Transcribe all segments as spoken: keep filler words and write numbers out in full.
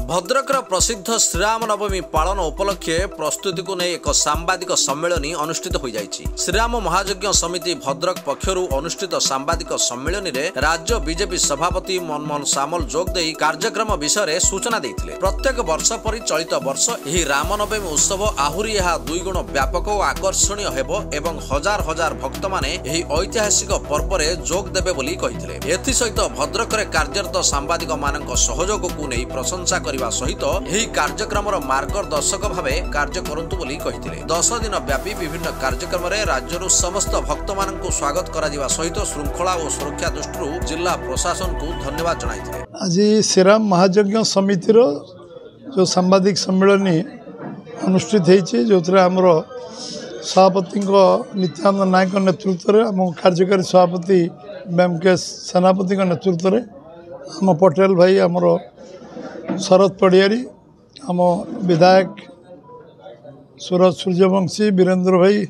भद्रकर प्रसिद्ध श्रीराम नवमी पालन उपलक्षे प्रस्तुति को नहीं एक सांबादिक सम्मेलन अनुष्ठित हो जाइछि। श्रीराम महायज्ञ समिति भद्रक पक्षरु अनुष्ठित सांबादिक सम्मेलन रे राज्य बीजेपी सभापति मनमोहन सामल जोग देई कार्यक्रम विषय सूचना देथिले। प्रत्येक वर्ष परि चलित वर्ष एही रामनवमी उत्सव आहुरी यहा दुई गुण व्यापक और आकर्षणीय हेबो एवं हजार हजार भक्त माने एही ऐतिहासिक पर्व रे जोग देबे बोली कहिथिले। एथि सहित भद्रक रे कार्यरत सांबादिक मानक सहयोग को नहीं प्रशंसा करने सहित यही कार्यक्रम मार्गदर्शक भाव कार्य करंतु बोली कहिथिले। दस दिन व्यापी विभिन्न कार्यक्रम रे राज्यरु समस्त भक्त मानकु स्वागत करा सहित श्रृंखला और सुरक्षा दृष्टि जिला प्रशासन को धन्यवाद जणाइथिले। आज श्रीराम महायज्ञ समितिर जो सांबादिक सम्मेलन अनुष्ठित होइछि, जो आमर सभापति नित्यानंद नायक नेतृत्व में आम कार्यकारी सभापति एम के सेनापति नेतृत्व में आम पटेल भाई आमर शरद पड़ियारी आम विधायक सूरज सूर्यवंशी वीरेंद्र भाई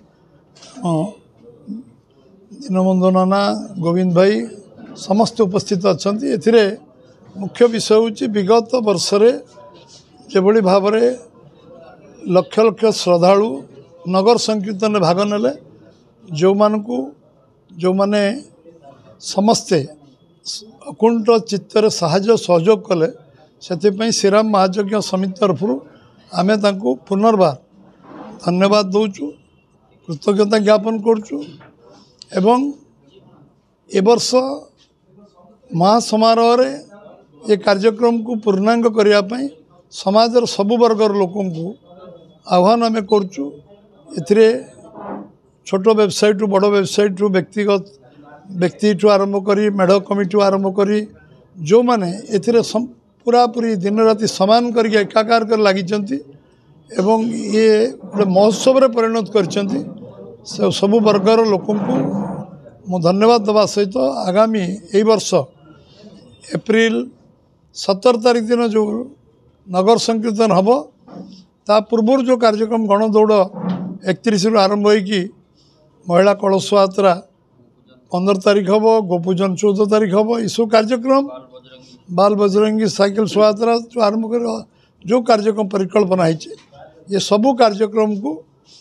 दीनबंधु नाना गोविंद भाई समस्त उपस्थित अच्छा। ए मुख्य विषय हूँ विगत वर्ष जो भाव लक्ष लक्ष श्रद्धालु नगर संकीर्तन में भाग नेले, जो मानकु जो माने समस्ते अकुंठ चित्तर साहाय्य सहयोग कले, से श्रीराम महायज्ञ समिति तरफ आमे तांको पुनर्बार धन्यवाद दौचु, कृतज्ञता ज्ञापन करचु। एवं ए वर्ष महासमारोह रे ये कार्यक्रम को पूर्णांग करने समाजर सबु वर्गर लोकों को आह्वान आम करचु। एथिरे छोट वेबसाइट बड़ वेबसाइट व्यक्तिगत व्यक्ति ठू आरंभ करी मेढ़ कमिटी आरंभ करी जो माने एथिरे पूरा पूरी दिन राति समान करके एकाकार कर लगी एवं ये गोटे महोत्सव रे परिणत करछंती। सबु वर्गर लोकों को मु धन्यवाद देवा सहित आगामी यही वर्ष एप्रिल सतर तारीख दिन जो नगर संकीर्तन हम ता पूर्व जो कार्यक्रम गणदौड़ एकतीस रु आरंभ होगी महिला कलश यात्रा पंद्रह तारीख हम, गोपूजन चौदह तारीख हम, ये सब कार्यक्रम बाल बजरंगी साइकिल शोभायात्रा जो आरंभ कर जो कार्यक्रम परिकल्पना है ये सबू कार्यक्रम को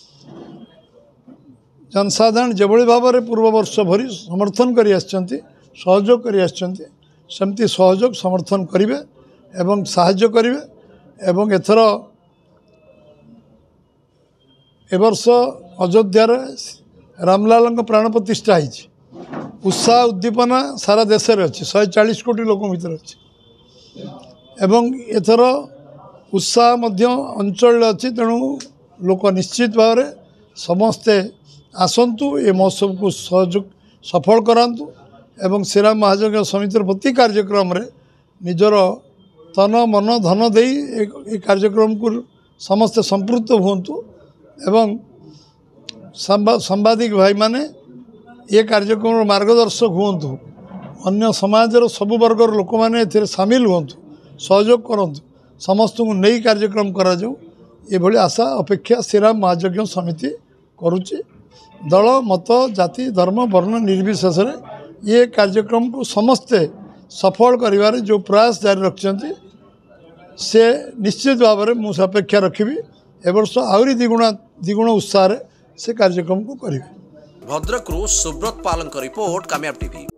जनसाधारण जो भाव में पूर्व वर्ष भरी समर्थन कर सहयोग कर सेमती सहयोग समर्थन करेंगे एवं साहाय्य करेंगे। एवं एथर ए वर्ष अयोध्यार रामलाल प्राण प्रतिष्ठा है, उत्साह उद्दीपना सारा देश में अच्छी शहे चालीस कोटी लोक भर अच्छी एवं एथर उत्साह अंचल अच्छी। तेणु लोक निश्चित भाव में समस्ते आसतु ये महोत्सव को सहयोग सफल करातु एवं श्रीराम महायज्ञ समितिर प्रति कार्यक्रम रे निजर तन मन धन दे ये कार्यक्रम को समस्ते संपृक्त हुंतु एवं सांबादिक भाई माने ये कार्यक्रम मार्गदर्शक हुंतु, अन्य समाजर सबु वर्गर लोक मैंने ए सामिल हुंतु, सहयोग करंतु, समस्त को नहीं कार्यक्रम करा जाऊ ये भली आशा अपेक्षा श्रीराम महायज्ञ समिति करुच्ची। दल मत जाति धर्म वर्ण निर्विशेष ये कार्यक्रम को समस्ते सफल करिवारे जो प्रयास जारी रखिछंती से निश्चित भाव में मुझे अपेक्षा रखी ए वर्ष आहरी द्विगुणा द्विगुण उत्साह से कार्यक्रम को करेंगे। भद्रकरू सुब्रत पालन रिपोर्ट कामयाब टीवी।